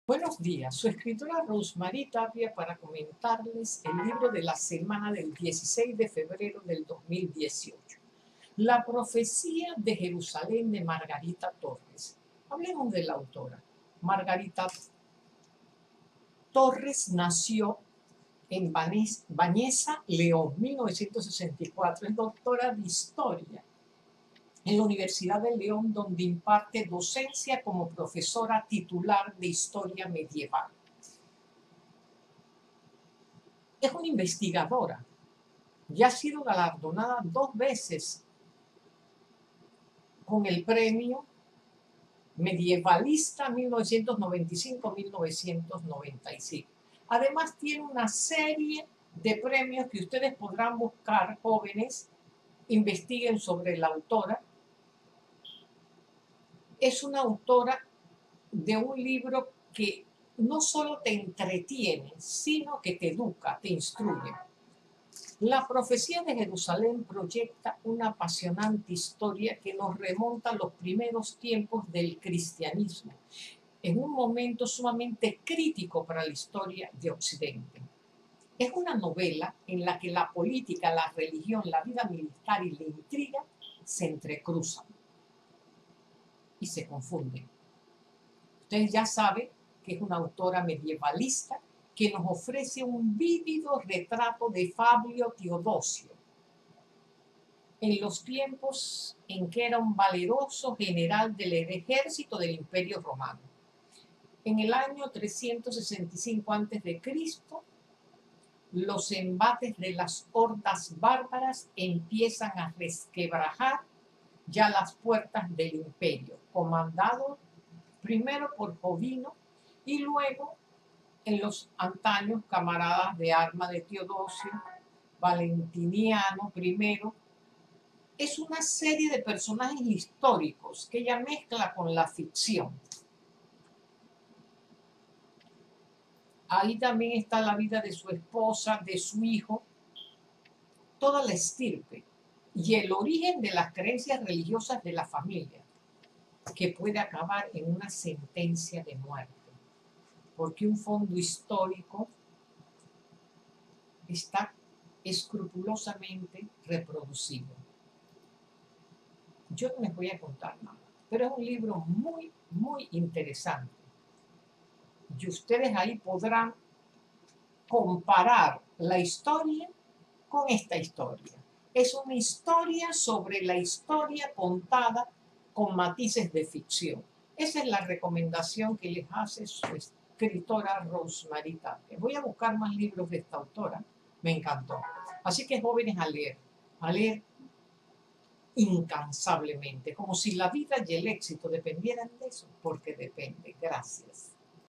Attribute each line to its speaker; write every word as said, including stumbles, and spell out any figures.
Speaker 1: Buenos días, su escritora Rosemary Tapia para comentarles el libro de la semana del dieciséis de febrero del dos mil dieciocho. La profecía de Jerusalén de Margarita Torres. Hablemos de la autora. Margarita Torres nació en Bañeza, León, mil novecientos sesenta y cuatro. Es doctora de Historia en la Universidad de León, donde imparte docencia como profesora titular de Historia Medieval. Es una investigadora. Ya ha sido galardonada dos veces con el premio Medievalista mil novecientos noventa y cinco a mil novecientos noventa y cinco. Además tiene una serie de premios que ustedes podrán buscar, jóvenes, investiguen sobre la autora. Es una autora de un libro que no solo te entretiene, sino que te educa, te instruye. La profecía de Jerusalén proyecta una apasionante historia que nos remonta a los primeros tiempos del cristianismo, en un momento sumamente crítico para la historia de Occidente. Es una novela en la que la política, la religión, la vida militar y la intriga se entrecruzan y se confunden. Ustedes ya saben que es una autora medievalista que nos ofrece un vívido retrato de Fabio Teodosio en los tiempos en que era un valeroso general del ejército del Imperio Romano. En el año trescientos sesenta y cinco antes de Cristo, los embates de las hordas bárbaras empiezan a resquebrajar ya las puertas del imperio, comandado primero por Jovino y luego en los antaños camaradas de armas de Teodosio, Valentiniano primero. Es una serie de personajes históricos que ella mezcla con la ficción. Ahí también está la vida de su esposa, de su hijo, toda la estirpe y el origen de las creencias religiosas de la familia, que puede acabar en una sentencia de muerte, porque un fondo histórico está escrupulosamente reproducido. Yo no les voy a contar nada, pero es un libro muy, muy interesante. Y ustedes ahí podrán comparar la historia con esta historia. Es una historia sobre la historia contada con matices de ficción. Esa es la recomendación que les hace su escritora Rosemary Tapia. Voy a buscar más libros de esta autora. Me encantó. Así que jóvenes, a leer, a leer incansablemente, como si la vida y el éxito dependieran de eso, porque depende. Gracias.